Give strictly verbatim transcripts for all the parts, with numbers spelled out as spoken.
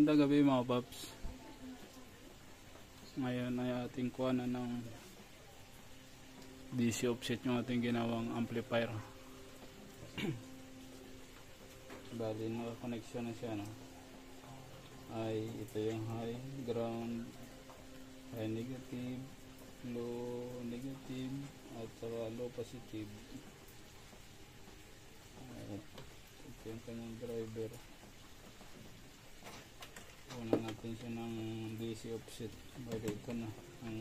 Magandang gabi mga paps. Ngayon ay ating kuhanan ng D C offset yung ating ginawang amplifier. Bali, naka-connection na siya, no? Ay ito yung high, ground, high negative, low negative, at saka low positive. At ito yung kanyang driver. Kunan natin siya ng D C offset. Bali ito na ang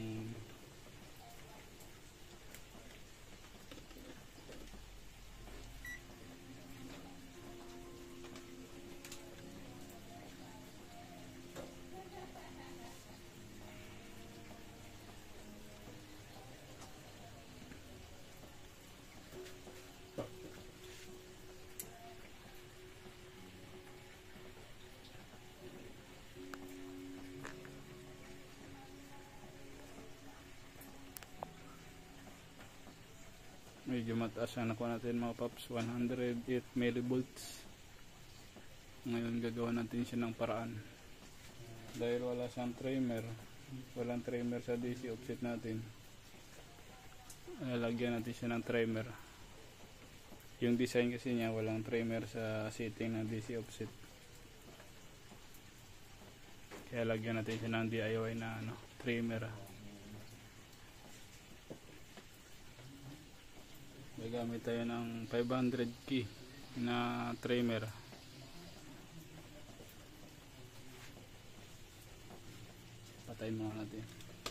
medyo mataas na nakuha natin mga paps, one hundred eight millivolts. Ngayon gagawa natin siya ng paraan dahil wala siyang trimmer, walang trimmer sa D C offset natin. Lagyan natin siya ng trimmer. Yung design kasi niya walang trimmer sa setting ng D C offset, kaya lagyan natin siya ng D I Y na ano, trimmer. Gagamit tayo ng five hundred key na trimmer. Patayin muna natin.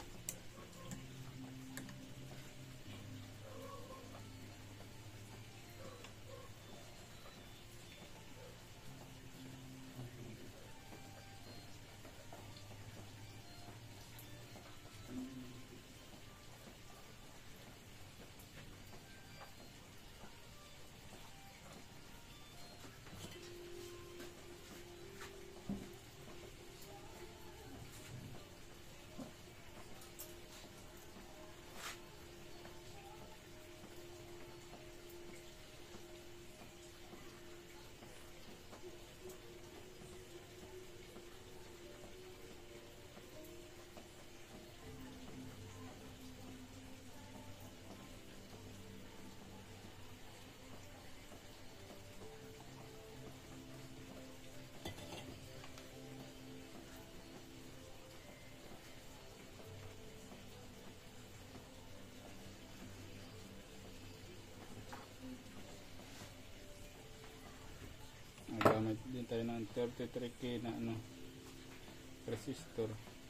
Gamit din tayo ng thirty-three K na ano, resistor.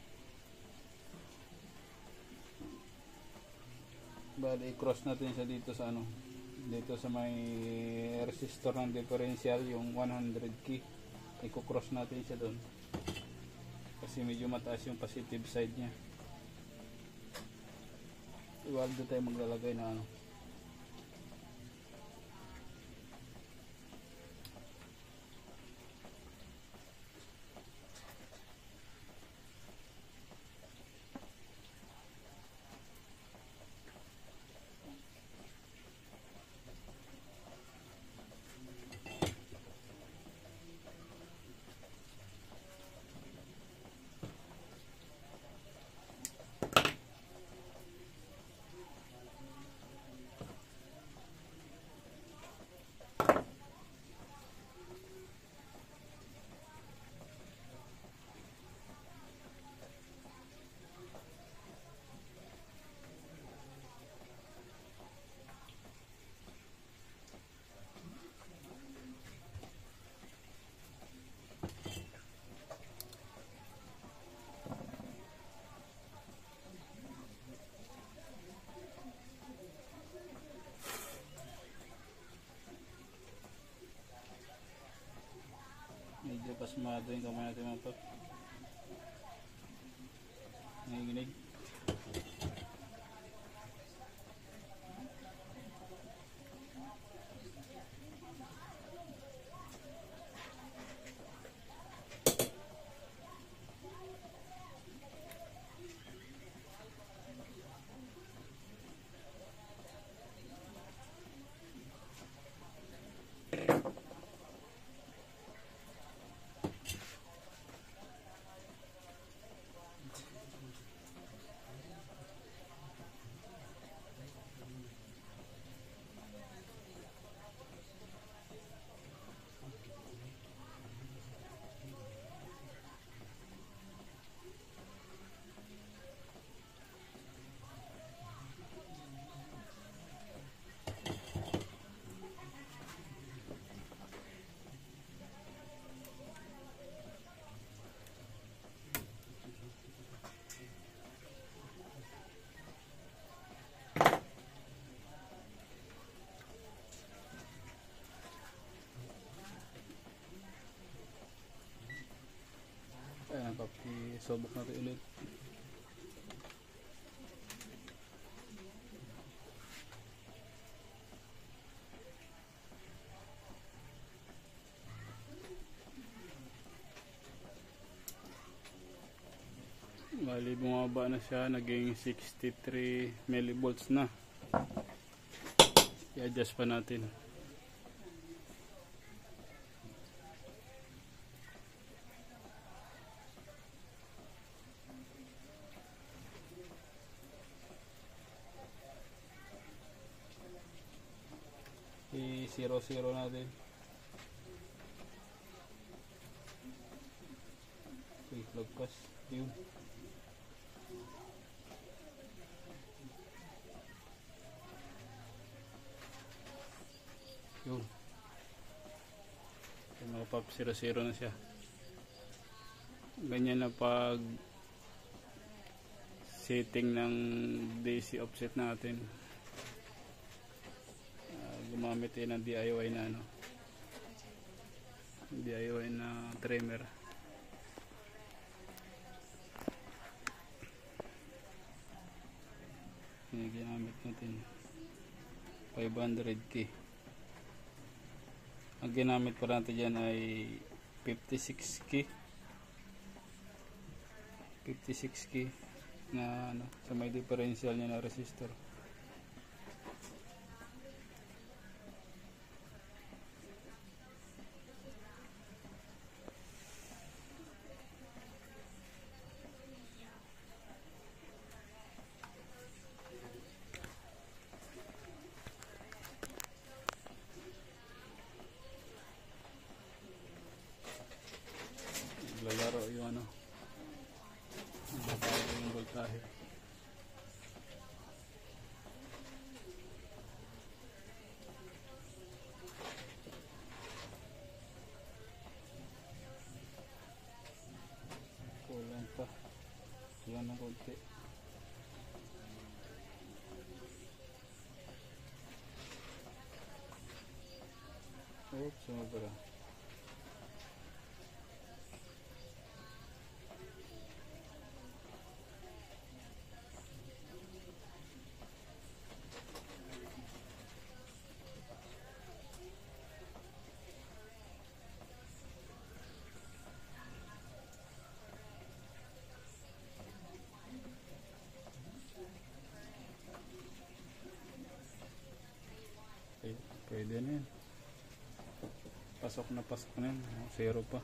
Bali, i-cross natin siya dito sa ano, dito sa may resistor ng differential, yung one hundred K. I-cross natin siya doon kasi medyo mataas yung positive side niya. Iwag doon tayo maglalagay na ano, medyo pasmado yung kamay natin mga pap. Nangiginig. subok natin ulit. Bali bumaba na siya, naging sixty-three millivolts na. I-adjust pa natin. I-zero zero natin. Okay, lagpas. Yun. Yun. Mapap zero zero na siya. Ganyan na pag setting ng D C offset natin. Uh, gumamit din ng D I Y na ano. D I Y na trimmer. Yung ginamit natin five hundred K. Ang ginamit pa natin dyan ay fifty-six K fifty-six K na ano, sa may differential niya na resistor. Lalaro yung ano, babago yung voltahe. Kulang pa, kulang na konti. Oops, sumabara. Pwede na yan. Pasok na pasok na yan. Zero pa.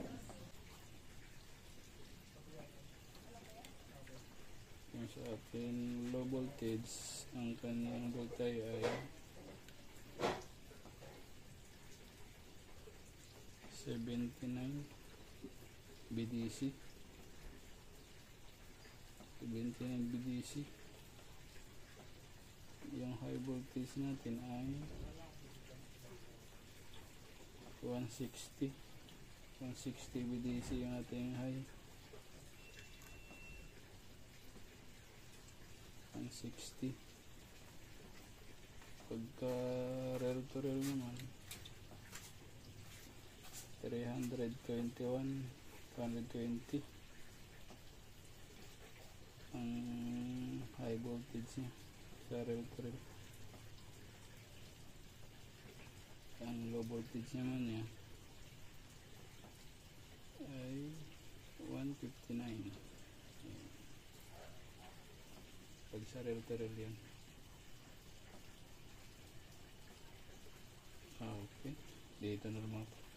Yung sa atin low voltage, ang kanyang voltage ay seventy-nine B D C. seventy-nine B D C. Yung high voltage natin ay one sixty B D C yung ating high. one sixty. Pagka real to real naman three twenty-one, two twenty ang high voltage niya sa real to real. Ang low voltage naman niya ay one fifty-nine. Pag sa real to real yan. Ah, okay, dito normal.